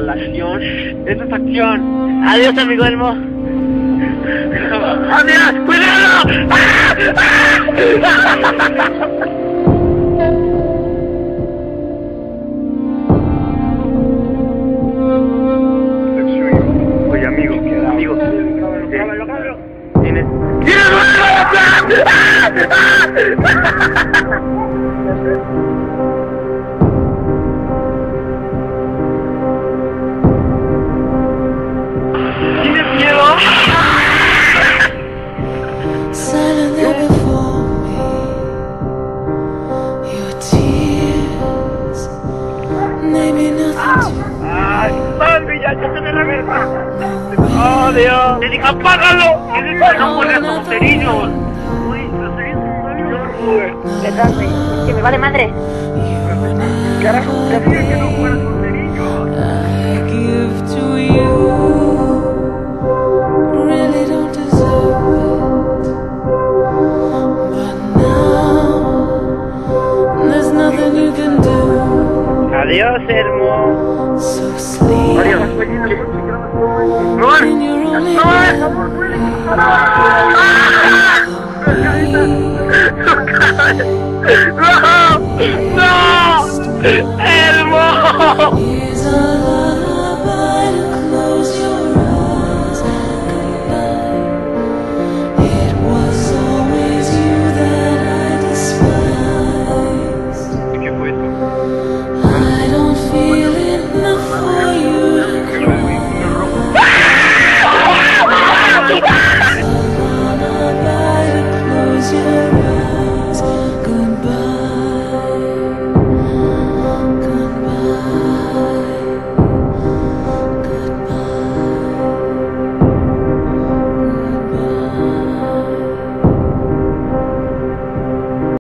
la acción. Esto es acción. Adiós, amigo Elmo. ¡Adiós! ¡Cuidado! Oye, amigo. ¿Tienes? ¿Tienes miedo? Silent there before me, your tears, maybe nothing to ¡Ay, padre! ¡Ya se me reversa! ¡Oh, Dios! ¡Te dije, apágalo! ¡Que no mueras los cerillos! ¡Uy, los cerillos son malos! ¿Verdad, güey? Es que me vale madre. ¡Carajo! ¡Te dije que no mueras los cerillos! I give to you, really don't deserve it, but now there's nothing you can do. ¡Adiós, Elmo! So sleep ¡Adiós! ¡No! in your only ¡No! ¡No! ¡No! ¡Elmo!